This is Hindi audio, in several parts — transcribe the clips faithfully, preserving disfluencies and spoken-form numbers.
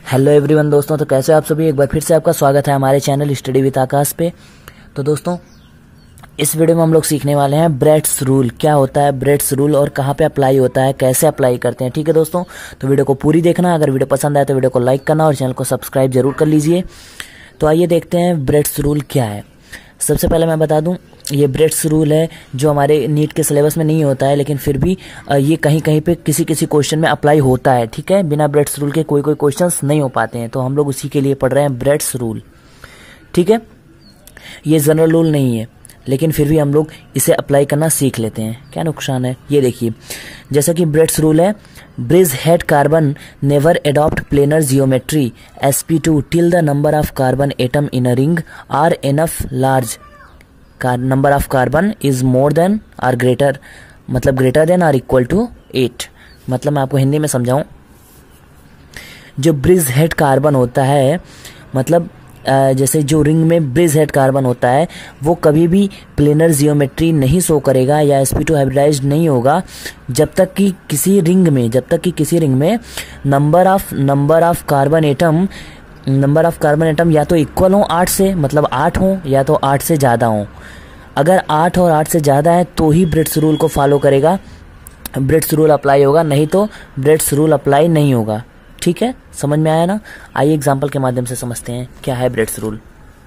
हेलो एवरीवन दोस्तों, तो कैसे आप सभी। एक बार फिर से आपका स्वागत है हमारे चैनल स्टडी विद आकाश पे। तो दोस्तों इस वीडियो में हम लोग सीखने वाले हैं ब्रेड्स रूल। क्या होता है ब्रेड्स रूल और कहाँ पे अप्लाई होता है, कैसे अप्लाई करते हैं। ठीक है दोस्तों, तो वीडियो को पूरी देखना। अगर वीडियो पसंद आए तो वीडियो को लाइक करना और चैनल को सब्सक्राइब जरूर कर लीजिए। तो आइए देखते हैं ब्रेड्स रूल क्या है। सबसे पहले मैं बता दूं, ये ब्रेड्स रूल है जो हमारे नीट के सिलेबस में नहीं होता है, लेकिन फिर भी ये कहीं कहीं पे किसी किसी क्वेश्चन में अप्लाई होता है। ठीक है, बिना ब्रेड्स रूल के कोई कोई क्वेश्चंस नहीं हो पाते हैं, तो हम लोग उसी के लिए पढ़ रहे हैं ब्रेड्स रूल। ठीक है, ये जनरल रूल नहीं है, लेकिन फिर भी हम लोग इसे अप्लाई करना सीख लेते हैं। क्या नुकसान है ये देखिए। जैसा कि ब्रेड्स रूल है, bridgehead carbon never adopt planar geometry S P two till the number of carbon atom in a ring are enough large number of carbon is more than or greater, मतलब greater than or equal to eight. मतलब मैं आपको हिंदी में समझाऊं, जो ब्रिज हेड कार्बन होता है, मतलब जैसे जो रिंग में ब्रिज हेड कार्बन होता है, वो कभी भी प्लेनर जियोमेट्री नहीं शो करेगा या एस पी टू हाइब्रिडाइज्ड नहीं होगा जब तक कि किसी रिंग में जब तक कि किसी रिंग में number of number of carbon atom number of carbon atom या तो इक्वल हो आठ से, मतलब आठ हो, या तो आठ से ज़्यादा हो। अगर आठ और आठ से ज़्यादा है तो ही ब्रेड्स रूल को फॉलो करेगा, ब्रेड्स रूल अप्लाई होगा, नहीं तो ब्रेड्स रूल अप्लाई नहीं होगा। ठीक है, समझ में आया ना। आइए एग्जाम्पल के माध्यम से समझते हैं क्या है ब्रेड्स रूल।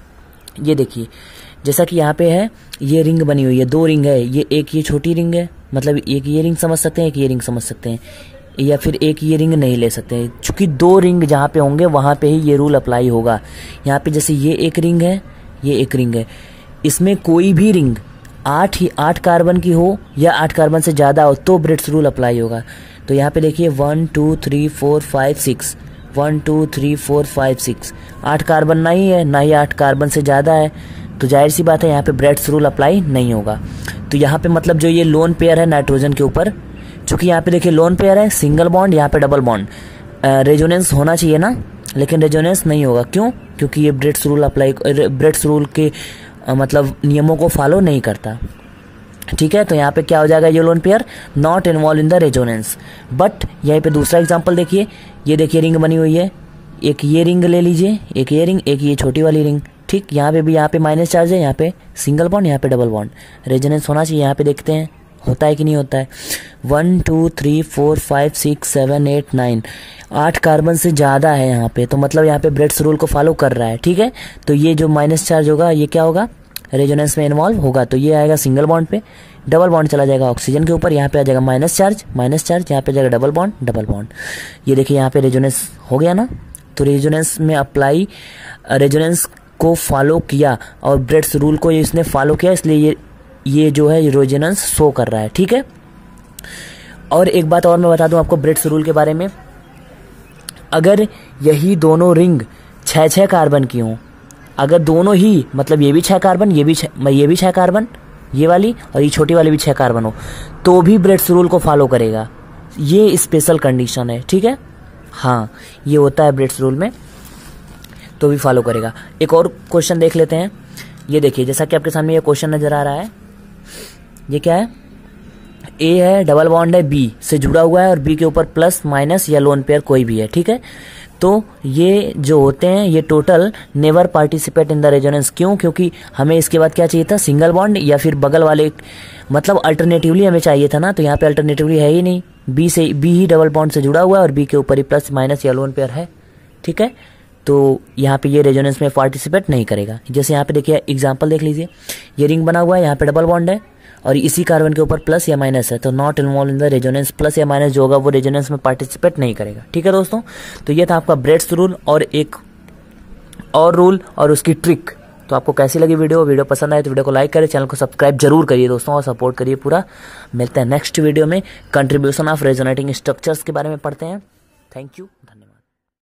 ये देखिए, जैसा कि यहाँ पे है, ये रिंग बनी हुई है, दो रिंग है, ये एक ये छोटी रिंग है, मतलब एक ये रिंग समझ सकते हैं, एक ये रिंग समझ सकते हैं, या फिर एक ये रिंग नहीं ले सकते हैं, चूंकि दो रिंग जहाँ पे होंगे वहाँ पे ही ये रूल अप्लाई होगा। यहाँ पे जैसे ये एक रिंग है, ये एक रिंग है, इसमें कोई भी रिंग आठ ही आठ कार्बन की हो या आठ कार्बन से ज़्यादा हो तो ब्रेड्स रूल अप्लाई होगा। तो यहाँ पे देखिए one two three four five six one two three four five six आठ कार्बन नहीं है, ना ही आठ कार्बन से ज़्यादा है, तो जाहिर सी बात है यहाँ पे ब्रेड्स रूल अप्लाई नहीं होगा। तो यहाँ पे मतलब जो ये लोन पेयर है नाइट्रोजन के ऊपर, चूंकि यहाँ पे देखिए लोन पेयर है, सिंगल बॉन्ड, यहाँ पे डबल बॉन्ड, रेजोनेंस होना चाहिए ना, लेकिन रेजोनेंस नहीं होगा। क्यों? क्योंकि ये Bredt's rule apply Bredt's rule के आ, मतलब नियमों को फॉलो नहीं करता। ठीक है, तो यहाँ पे क्या हो जाएगा, ये lone pair not involve in the resonance. But यहीं पे दूसरा एग्जांपल देखिए, ये देखिए रिंग बनी हुई है, एक ये रिंग ले लीजिए, एक ये रिंग, एक ये छोटी वाली रिंग। ठीक, यहाँ पे भी यहाँ पे माइनस चार्ज है, यहाँ पे सिंगल बॉन्ड, यहाँ पे डबल बॉन्ड, रेजोनेंस होना चाहिए। यहाँ पे देखते हैं होता है कि नहीं होता है। One two three four five six seven eight nine आठ कार्बन से ज़्यादा है यहाँ पे, तो मतलब यहाँ पे ब्रेड्स रूल को फॉलो कर रहा है। ठीक है, तो ये जो माइनस चार्ज होगा ये क्या होगा, रेजोनेंस में इन्वॉल्व होगा, तो ये आएगा सिंगल बॉन्ड पे, डबल बॉन्ड चला जाएगा ऑक्सीजन के ऊपर, यहाँ पे आ जाएगा माइनस चार्ज माइनस चार्ज, यहाँ पे आ जाएगा डबल बॉन्ड डबल बॉन्ड। ये देखिए यहाँ पे रेजोनेंस हो गया ना, तो रेजोनेंस में अप्लाई रेजोनेंस को फॉलो किया और ब्रेड्स रूल को इसने फॉलो किया, इसलिए ये ये जो है रेजोनेंस शो कर रहा है। ठीक है, और एक बात और मैं बता दूं आपको ब्रेड्स रूल के बारे में, अगर यही दोनों रिंग छः छः कार्बन की हों, अगर दोनों ही मतलब ये भी छः कार्बन, ये भी छः ये भी छः कार्बन, ये वाली और ये छोटी वाली भी छः कार्बन हो, तो भी ब्रेड्स रूल को फॉलो करेगा। ये स्पेशल कंडीशन है। ठीक है, हाँ ये होता है ब्रेड्स रूल में, तो भी फॉलो करेगा। एक और क्वेश्चन देख लेते हैं। ये देखिए, जैसा कि आपके सामने ये क्वेश्चन नजर आ रहा है, ये क्या है, ए है, डबल बॉन्ड है, बी से जुड़ा हुआ है और बी के ऊपर प्लस माइनस या लोन पेयर कोई भी है। ठीक है, तो ये जो होते हैं ये total never participate in the resonance. क्यों? क्योंकि हमें इसके बाद क्या चाहिए था, सिंगल बॉन्ड या फिर बगल वाले, मतलब अल्टरनेटिवली हमें चाहिए था ना, तो यहाँ पे अल्टरनेटिवली है ही नहीं, बी से बी ही डबल बॉन्ड से जुड़ा हुआ है और बी के ऊपर ही प्लस माइनस या लोन पेयर है। ठीक है, तो यहाँ पे ये रेजोनेंस में पार्टिसिपेट नहीं करेगा। जैसे यहाँ पे देखिए एग्जांपल देख लीजिए, ये रिंग बना हुआ है, यहाँ पे डबल बॉन्ड है और इसी कार्बन के ऊपर प्लस या माइनस है, तो not involve in the resonance, plus या माइनस जो होगा वो रेजोनेंस में पार्टिसिपेट नहीं करेगा। ठीक है दोस्तों, तो ये था आपका ब्रेड्स रूल और एक और रूल और उसकी ट्रिक। तो आपको कैसी लगी वीडियो वीडियो पसंद आए तो वीडियो को लाइक करें, चैनल को सब्सक्राइब जरूर करिए दोस्तों और सपोर्ट करिए पूरा। मिलते हैं नेक्स्ट वीडियो में, कंट्रीब्यूशन ऑफ रेजोनेटिंग स्ट्रक्चर्स के बारे में पढ़ते हैं। थैंक यू, धन्यवाद।